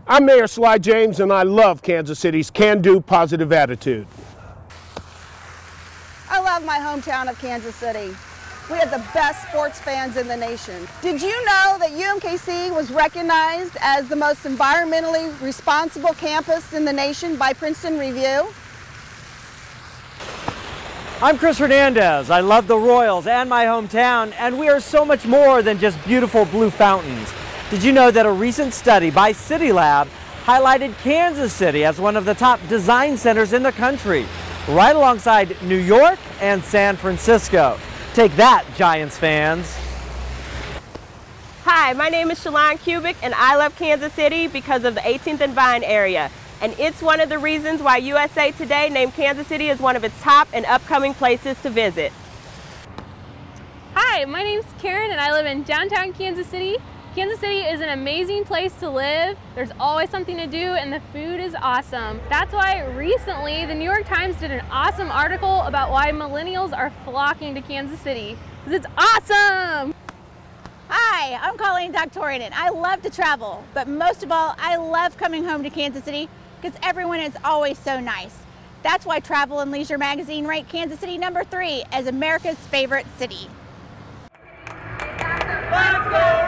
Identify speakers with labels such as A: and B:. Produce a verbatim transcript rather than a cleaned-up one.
A: I'm Mayor Sly James, and I love Kansas City's can-do positive attitude.
B: I love my hometown of Kansas City. We have the best sports fans in the nation. Did you know that U M K C was recognized as the most environmentally responsible campus in the nation by Princeton Review?
C: I'm Chris Hernandez. I love the Royals and my hometown, and we are so much more than just beautiful blue fountains. Did you know that a recent study by CityLab highlighted Kansas City as one of the top design centers in the country, right alongside New York and San Francisco? Take that, Giants fans.
D: Hi, my name is Shalon Kubik, and I love Kansas City because of the eighteenth and Vine area. And it's one of the reasons why U S A Today named Kansas City as one of its top and upcoming places to visit.
E: Hi, my name's Karen, and I live in downtown Kansas City. Kansas City is an amazing place to live. There's always something to do, and the food is awesome. That's why recently the New York Times did an awesome article about why millennials are flocking to Kansas City, because it's awesome!
F: Hi, I'm Colleen Doctorian. I love to travel, but most of all, I love coming home to Kansas City because everyone is always so nice. That's why Travel and Leisure magazine ranked Kansas City number three as America's favorite city.
G: Let's go!